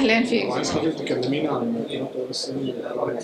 اهلا فيك. وعايز حضرتك تكلمينا عن قناه OSN.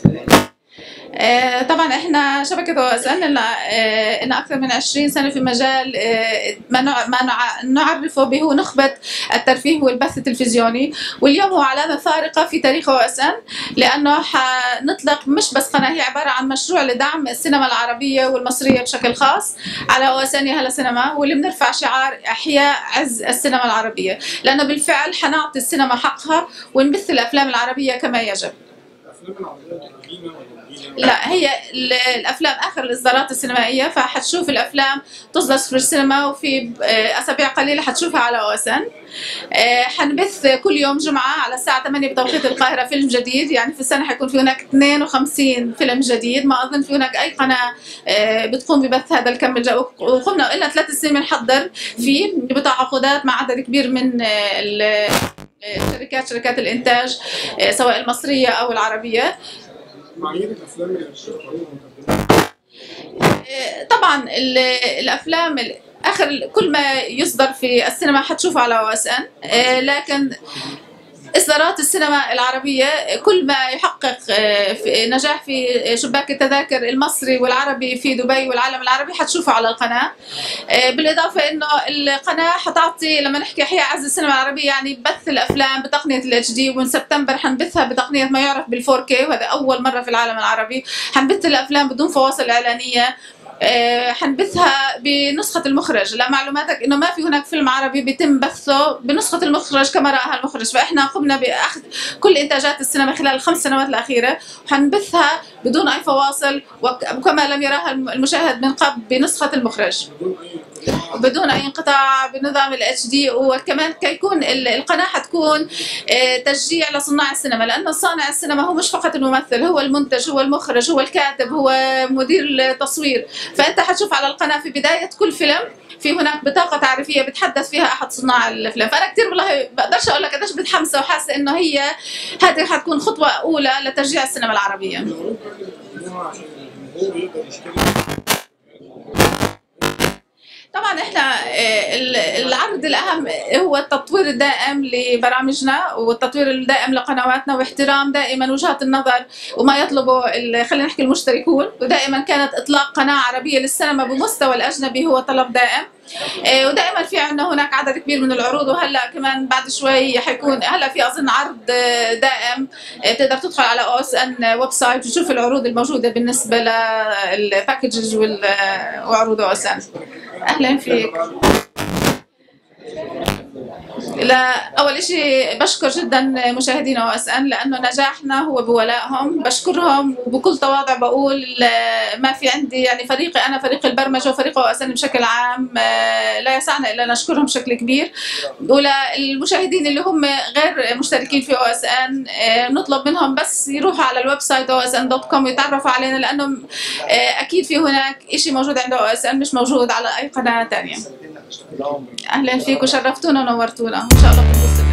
طبعا احنا شبكة OSN لنا أكثر من 20 سنة في مجال ما نعرفه به نخبة الترفيه والبث التلفزيوني، واليوم هو علامة فارقة في تاريخ OSN لأنه حنطلق مش بس قناة، هي عبارة عن مشروع لدعم السينما العربية والمصرية بشكل خاص على OSN يا هلا سينما، واللي بنرفع شعار إحياء عز السينما العربية، لأنه بالفعل حنعطي السينما حقها ونبث الأفلام العربية كما يجب. الافلام العربيه قديمه ولا جديده؟ لا، هي الافلام اخر الاصدارات السينمائيه، فحتشوف الافلام تصدر في السينما وفي اسابيع قليله حتشوفها على OSN. حنبث كل يوم جمعه على الساعه 8 بتوقيت القاهره فيلم جديد، يعني في السنه حيكون في هناك 52 فيلم جديد، ما اظن في هناك اي قناه بتقوم ببث هذا الكم وقمنا لنا 3 سنين بنحضر فيه بتعاقدات مع عدد كبير من شركات الانتاج سواء المصريه او العربيه. معايير الافلام اللي بتختاريها طبعا الافلام اخر كل ما يصدر في السينما حتشوفه على OSN، لكن إصدارات السينما العربية كل ما يحقق نجاح في شباك التذاكر المصري والعربي في دبي والعالم العربي حتشوفه على القناة. بالإضافة إنه القناة حتعطي لما نحكي إحياء عز السينما العربية يعني بث الأفلام بتقنية الHD، ومن سبتمبر حنبثها بتقنية ما يعرف بال4K، وهذا أول مرة في العالم العربي. حنبث الأفلام بدون فواصل إعلانية، حنبثها بنسخة المخرج. لمعلوماتك انه ما في هناك فيلم عربي بيتم بثه بنسخة المخرج كما رآها المخرج، فاحنا قمنا باخذ كل انتاجات السينما خلال ال5 سنوات الاخيرة وحنبثها بدون اي فواصل وكما لم يراها المشاهد من قبل بنسخة المخرج بدون اي انقطاع بنظام الHD. وكمان كيكون القناة حتكون تشجيع لصناع السينما، لانه صانع السينما هو مش فقط الممثل، هو المنتج، هو المخرج، هو الكاتب، هو مدير التصوير. فانت حتشوف على القناة في بداية كل فيلم في هناك بطاقة تعريفية بتحدث فيها احد صناع الافلام. فانا كثير والله بقدرش اقول لك قديش متحمسة وحاسة انه هي هذه حتكون خطوة اولى لتشجيع السينما العربية. طبعا احنا العرض الاهم هو التطوير الدائم لبرامجنا والتطوير الدائم لقنواتنا واحترام دائما وجهات النظر وما يطلبه خلينا نحكي المشتركون. ودائما كانت اطلاق قناه عربيه للسينما بمستوى الاجنبي هو طلب دائم، ودائما في عندنا هناك عدد كبير من العروض. وهلا كمان بعد شوي حيكون هلا في اظن عرض دائم تقدر تدخل على OSN ويب سايت وتشوف العروض الموجوده بالنسبه للباكجز وعروض OSN. اهلا فيك. لا، أول شيء بشكر جدا مشاهدين OSN لأنه نجاحنا هو بولائهم، بشكرهم وبكل تواضع بقول ما في عندي يعني فريقي أنا فريق البرمجة وفريق OSN بشكل عام لا يسعنا إلا نشكرهم بشكل كبير. وللمشاهدين اللي هم غير مشتركين في OSN نطلب منهم بس يروحوا على الويب سايت OSN.com ويتعرفوا علينا، لأنه أكيد في هناك شيء موجود عند OSN مش موجود على أي قناة ثانية. أهلا فيك وشرفتونا ونورتونا، إن شاء الله بنبسط.